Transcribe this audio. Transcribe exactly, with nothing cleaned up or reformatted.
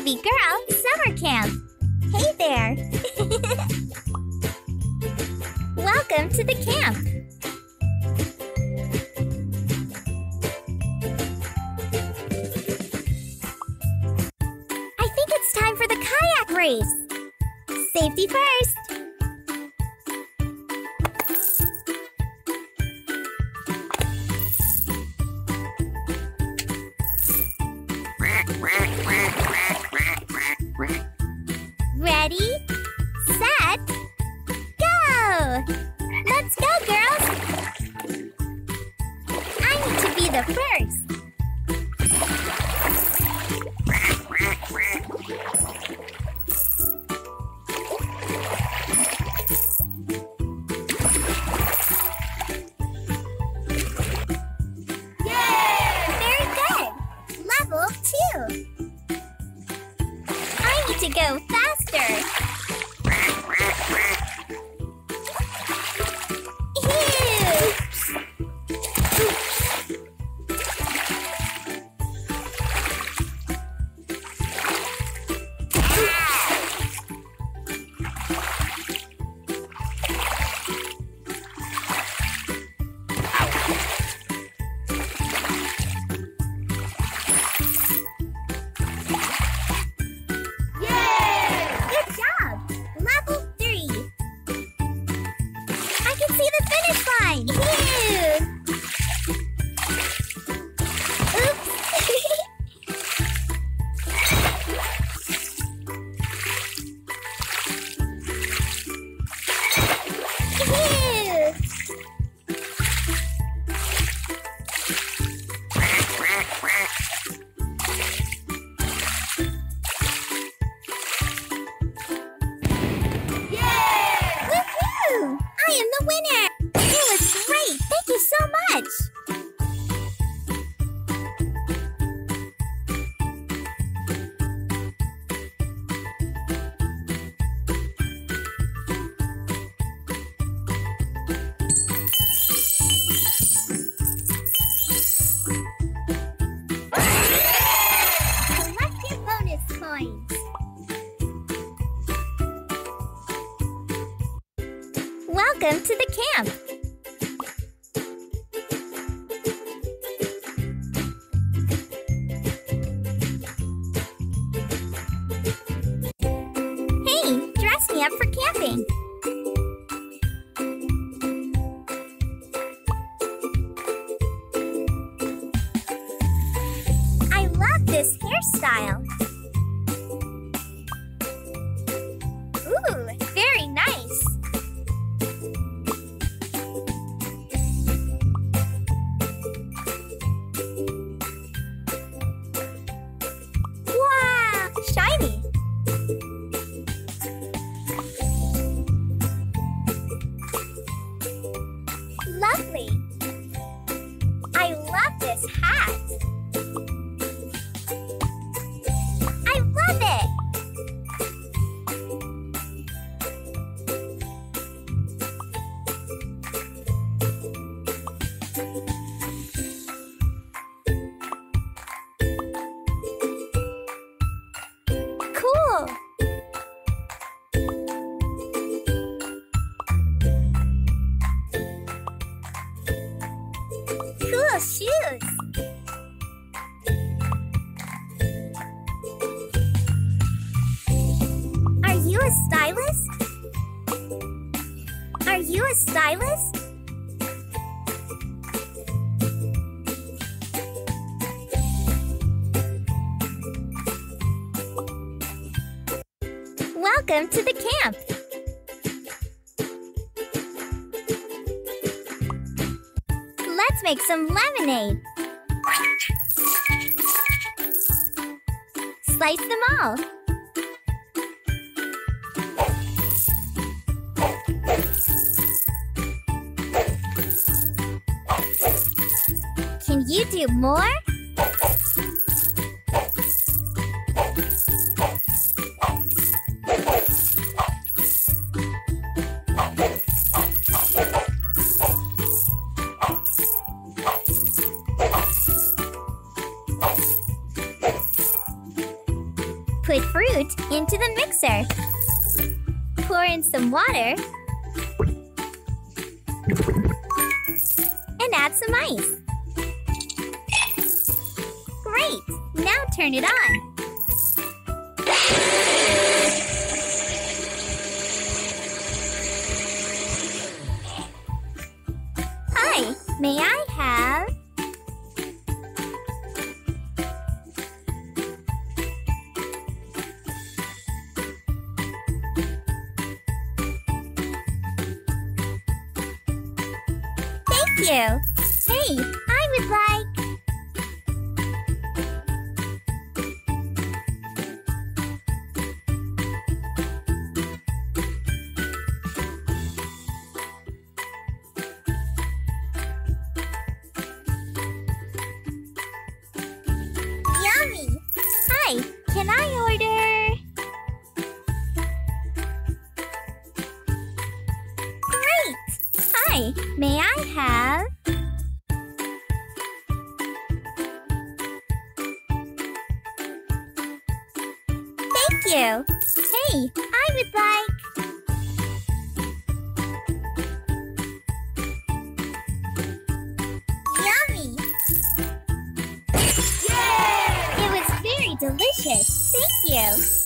baby girl summer camp. Hey there! Welcome to the camp. I think it's time for the kayak race. Safety first. Ready, set, go! Let's go, girls! I need to be the first. Yay! Very good! Level two. I need to go faster. Welcome to the camp. Hey, dress me up for camping. I love this hairstyle. Ooh, very nice. Shiny. Lovely. I love this hat. I love it. Cool! Cool shoes! Are you a stylist? Are you a stylist? Welcome to the camp. Let's make some lemonade. Slice them all. Can you do more? Put fruit into the mixer. Pour in some water and add some ice. Great! Now turn it on. Hi, may I have? Thank you. Hey, I would like. Yummy! Hi, can I order? Great! Hi, may I have? Thank you! Hey, I would like. Yummy! Yay! It was very delicious. Thank you.